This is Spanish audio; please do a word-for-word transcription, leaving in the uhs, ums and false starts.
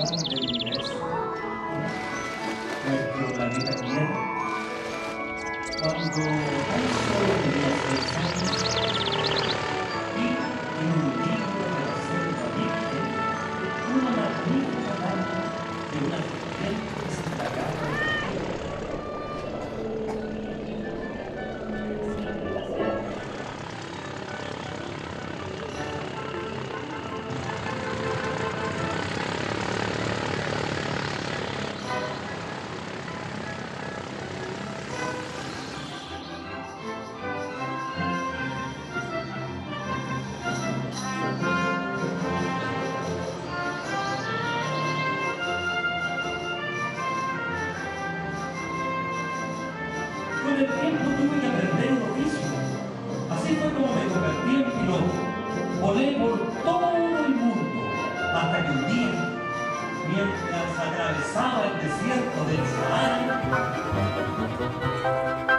creación del universo, nuestro planeta Tierra, cuando tan solo tenía seis años, vi en un libro de la selva virgen una magnífica carta de una gente destacada de la tierra. Con el tiempo tuve que aprender un oficio. Así fue como me convertí en piloto. Volé por todo el mundo hasta que un día, mientras atravesaba el desierto del Sahara,